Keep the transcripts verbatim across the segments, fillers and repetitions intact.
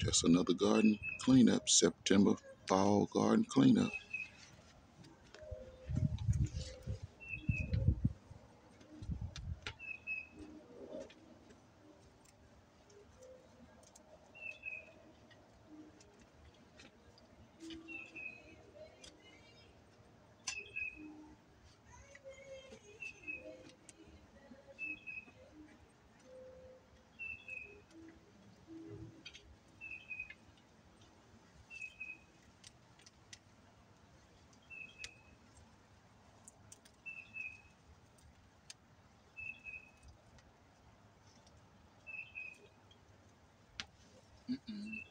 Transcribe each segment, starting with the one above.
Just another garden cleanup, September fall garden cleanup. Mm-mm.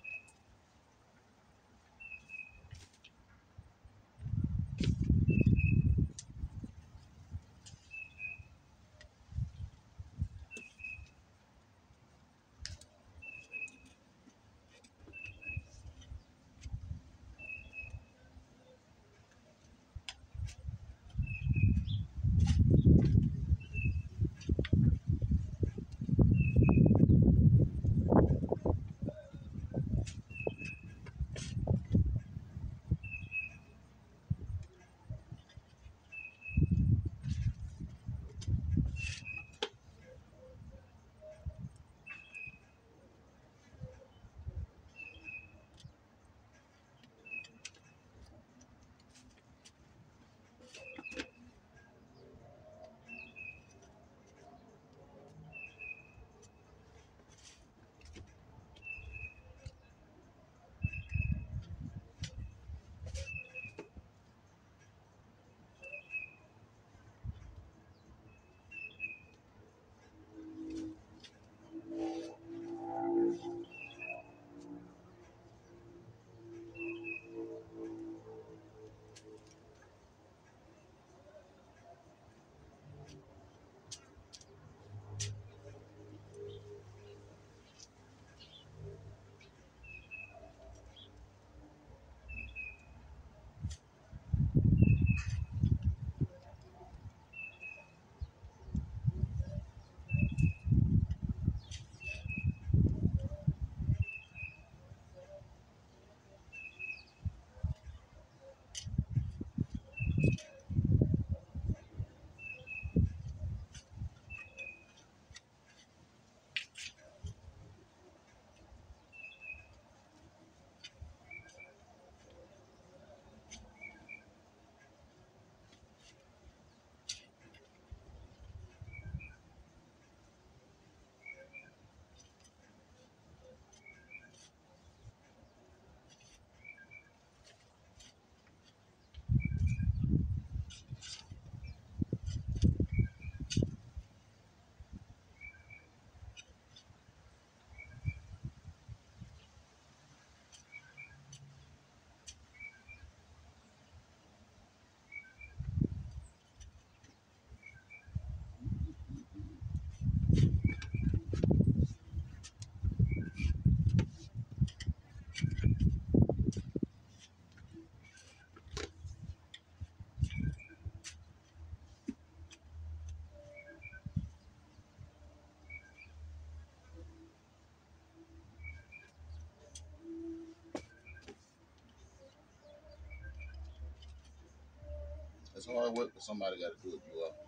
It's hard work, but somebody got to do it. You up?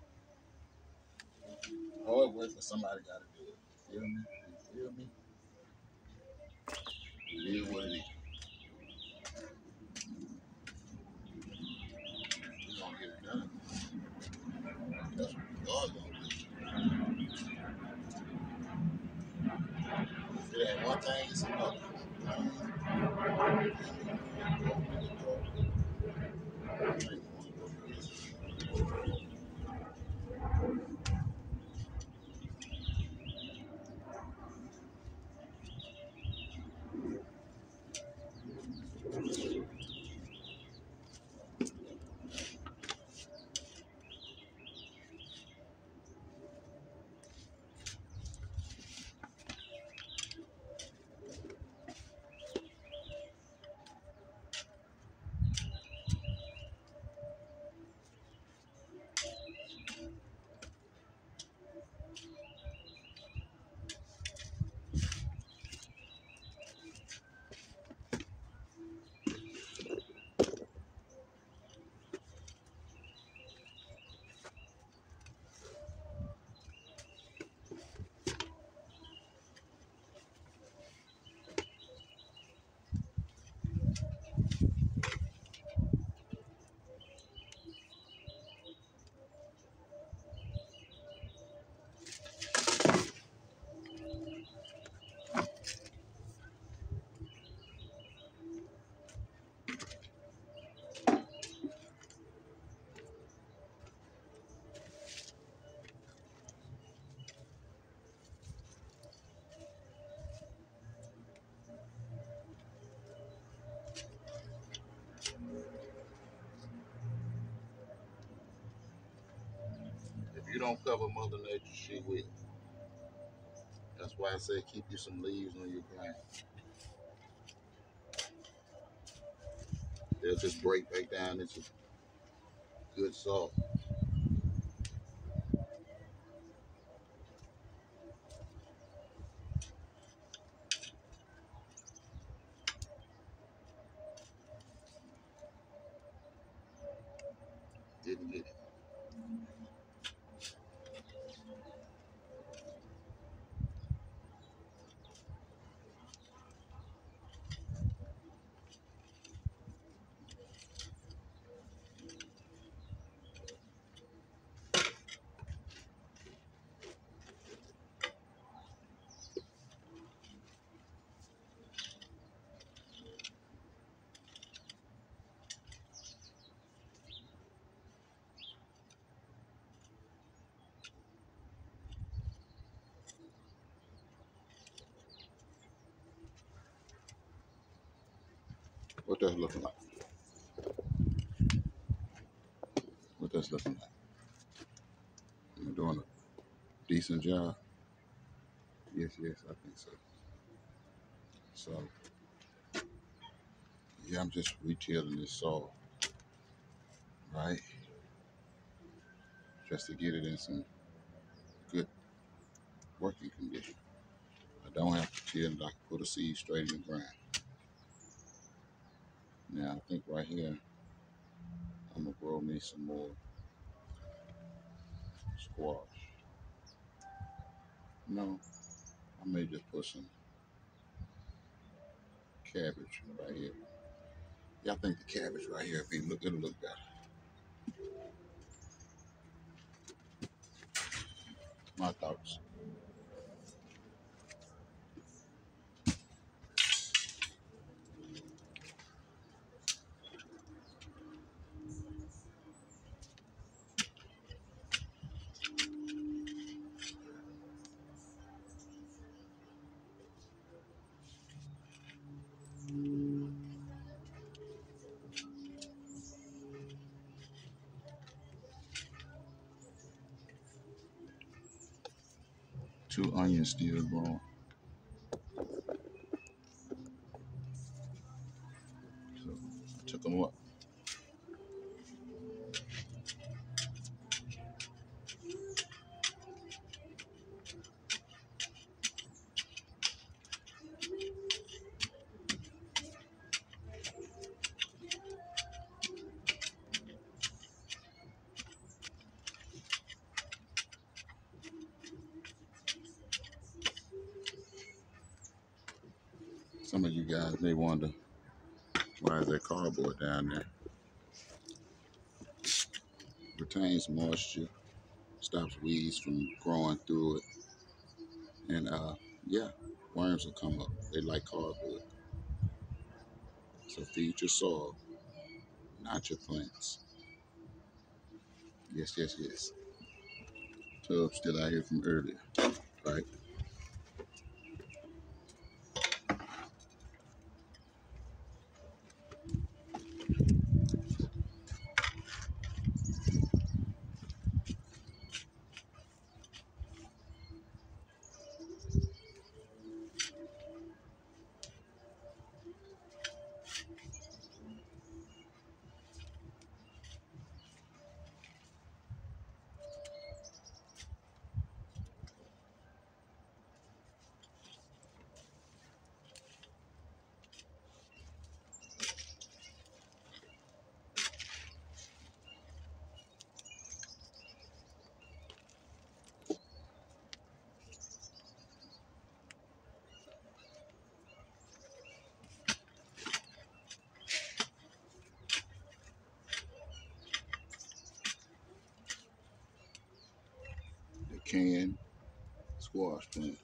Hard work, but somebody got to do it. You feel me? You feel me? It is what it is. We're gonna get it done. That's what God's gonna do. If it ain't one thing, it's another. don't cover Mother Nature, she will. That's why I say keep you some leaves on your ground. They'll just break back down into good soil. Didn't get it. What that's looking like? What that's looking like? You're doing a decent job? Yes, yes, I think so. So, yeah, I'm just retilling this soil, right? Just to get it in some good working condition. I don't have to till it. I can put a seed straight in the ground. Now, I think right here, I'm going to grow me some more squash. No, I may just put some cabbage right here. Yeah, I think the cabbage right here, it'll look, it'll look better. My thoughts. Two onions still growing. So I took them up. Some of you guys may wonder, why is there cardboard down there? Retains moisture, stops weeds from growing through it. And uh, yeah, worms will come up. They like cardboard. So feed your soil, not your plants. Yes, yes, yes. Tub still out here from earlier, right? The canned squash plant.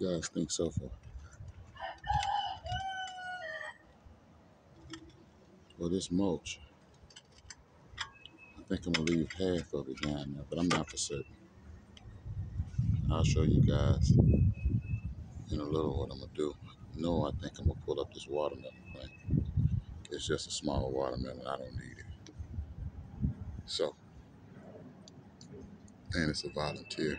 you guys think so far? Well, this mulch, I think I'm gonna leave half of it down there, but I'm not for certain. I'll show you guys in a little what I'm gonna do. No, I think I'm gonna pull up this watermelon plant. It's just a small watermelon. I don't need it. So, and it's a volunteer.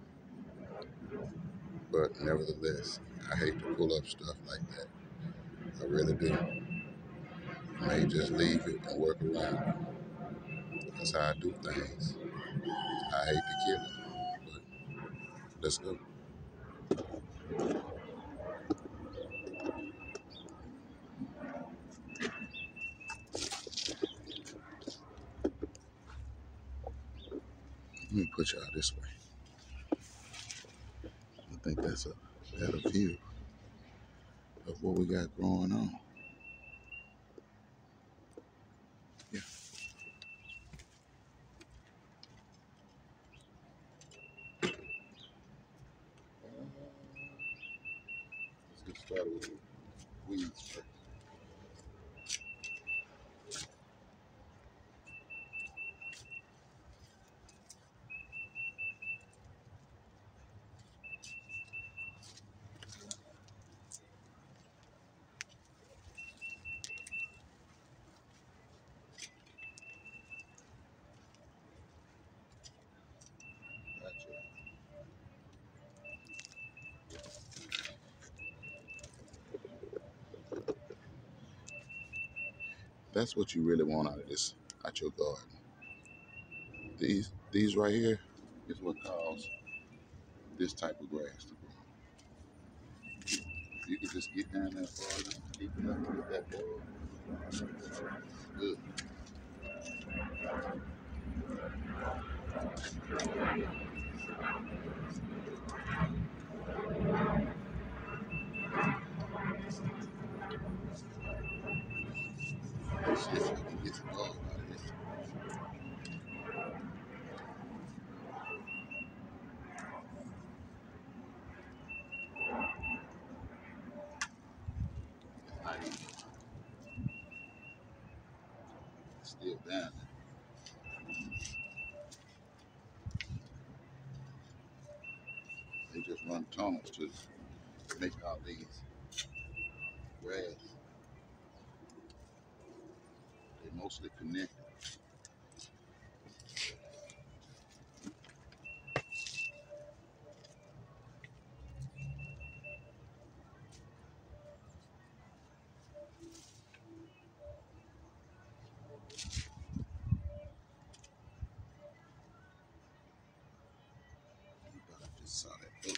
But nevertheless, I hate to pull up stuff like that. I really do. I may just leave it and work around it. That's how I do things. I hate to kill it, but let's go. Let me put y'all this way. I think that's a better view of what we got going on. Yeah. Uh, let's get started with the weeds first. Gotcha. That's what you really want out of this, out your garden. These, these right here is what cause this type of grass to grow. You can just get down there far enough, deep enough to get that ball. Good. Let's see if we can get some ball out of this. Not even. It's still down there. They just run tunnels to make all these grass. They mostly connected. But I just saw that earlier.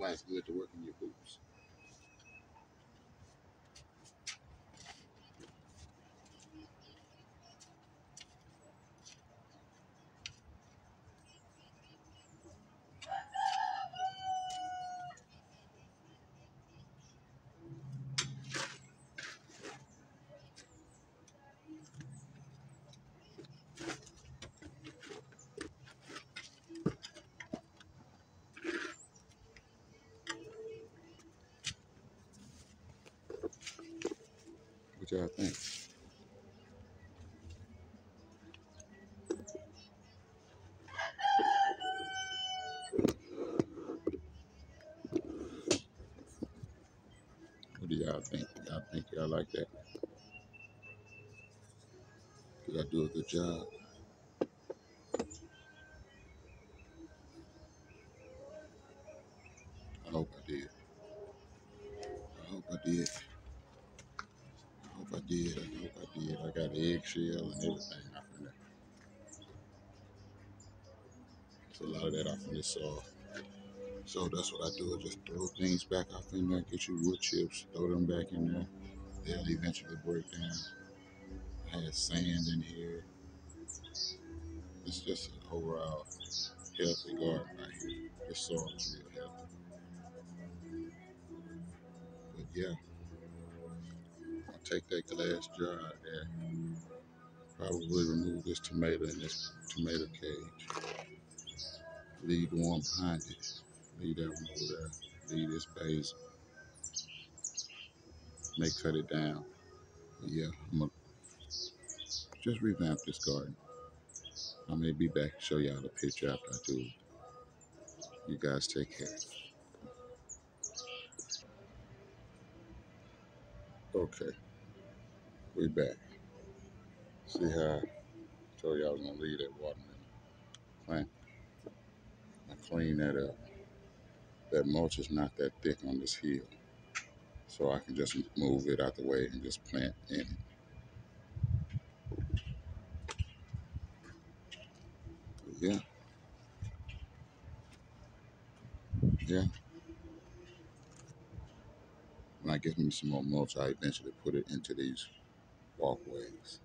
why it's good to work in your boots. What y'all think? What do y'all think? Y'all think y'all like that? Did I do a good job? I hope I did. I hope I did. I hope I did. I hope I did. I got eggshell and everything off in there. So a lot of that off in this saw. So that's what I do. I just throw things back off in there, get you wood chips, throw them back in there. They'll eventually break down. I had sand in here. It's just an overall healthy garden right here. This soil is real healthy. But yeah, I'll take that glass jar out there. Probably remove this tomato in this tomato cage. Leave the one behind it. Leave that one over there. Leave this basil. May cut it down. But yeah, I'm gonna just revamp this garden. I may be back and show y'all the picture after I do it. You guys take care. Okay, we back. See how I told y'all I was gonna leave that watermelon plant. I clean that up. That mulch is not that thick on this hill, so I can just move it out the way and just plant in it. But yeah, yeah. When I get me some more mulch, I eventually put it into these walkways.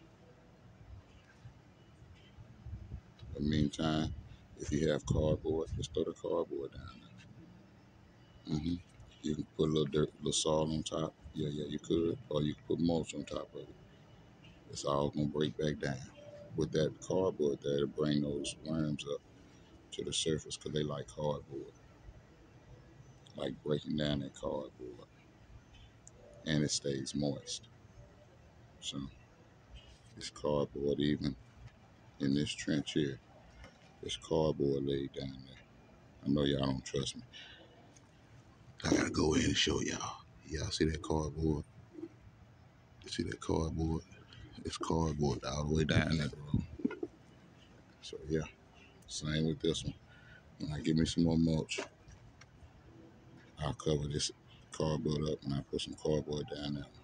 In the meantime, if you have cardboard, just throw the cardboard down there. hmm You can put a little dirt, a little soil on top. Yeah, yeah, you could. Or you can put mulch on top of it. It's all gonna break back down. With that cardboard there, it'll bring those worms up to the surface because they like cardboard, like breaking down that cardboard, and it stays moist. So this cardboard, even in this trench here, this cardboard laid down there. I know y'all don't trust me. I gotta go in and show y'all. Y'all see that cardboard? You see that cardboard? It's cardboard all the way down that road. So yeah, same with this one. When I give me some more mulch, I'll cover this cardboard up and I put some cardboard down there.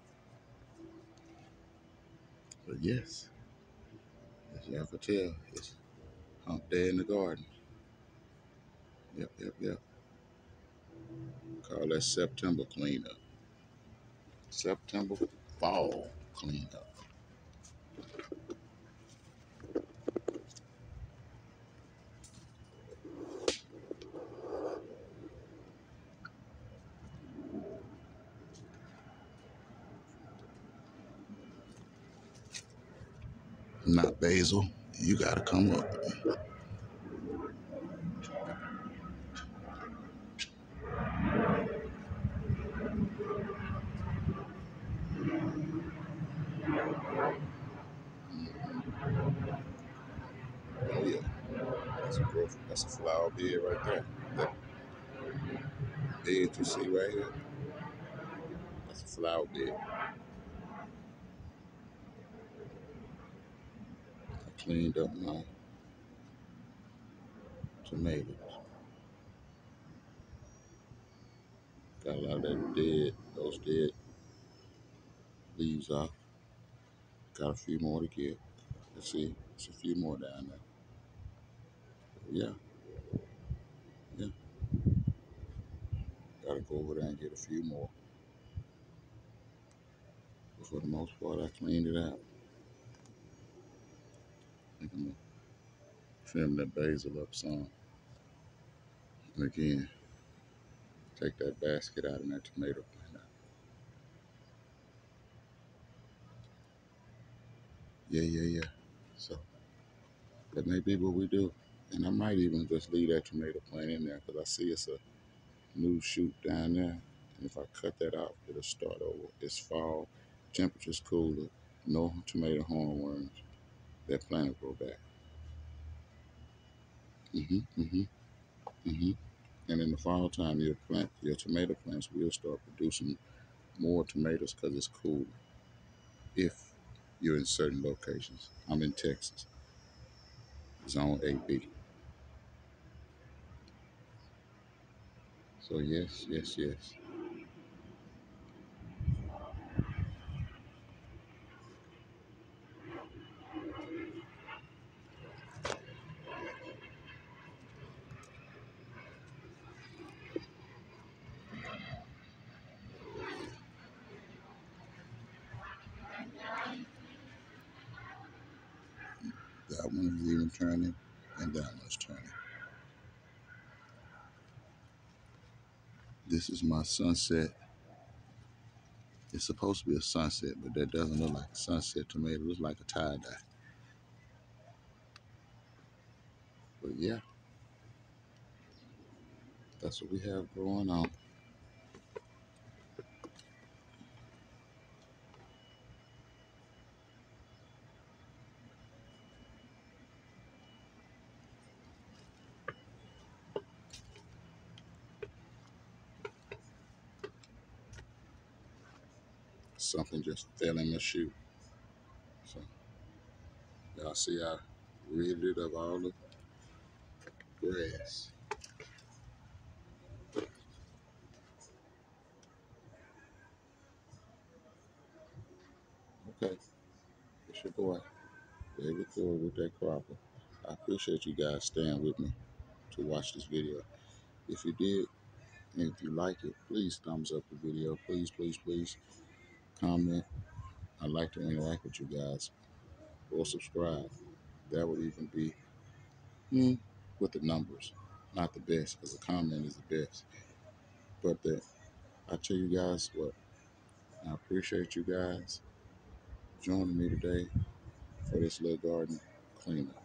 But yes, as y'all can tell, it's hump day in the garden. Yep, yep, yep. Call that September cleanup. September fall cleanup. Not basil. You gotta come up. Oh yeah, that's a growth. That's a flower bed right there. That bed you see right here. That's a flower bed. I cleaned up my tomatoes. Got a lot of that dead, those dead leaves off. Got a few more to get. Let's see, it's a few more down there. Yeah, yeah. Gotta go over there and get a few more. But for the most part, I cleaned it out. I'm gonna trim that basil up some. And again, take that basket out and that tomato plant out. Yeah, yeah, yeah. So that may be what we do. And I might even just leave that tomato plant in there because I see it's a new shoot down there. And if I cut that out, it'll start over. It's fall, temperature's cooler, no tomato hornworms. That plant will grow back. Mm-hmm, mm-hmm, mm-hmm. And in the fall time, your plant, your tomato plants will start producing more tomatoes because it's cool. If you're in certain locations, I'm in Texas, Zone A B. So yes, yes, yes. That one is even turning, and that one is turning. This is my sunset. It's supposed to be a sunset, but that doesn't look like a sunset tomato. It looks like a tie-dye. But yeah, that's what we have going on. Something just fell in the chute. So y'all see I rid it of all the grass. Okay, it's your boy, David Thor with that cropper. I appreciate you guys staying with me to watch this video. If you did, and if you like it, please thumbs up the video. Please, please, please comment. I'd like to interact with you guys or subscribe. That would even be mm, with the numbers. Not the best, because the comment is the best. But the, I tell you guys what, I appreciate you guys joining me today for this little garden cleanup.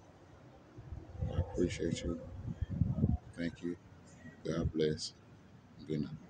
I appreciate you. Thank you. God bless. Good night.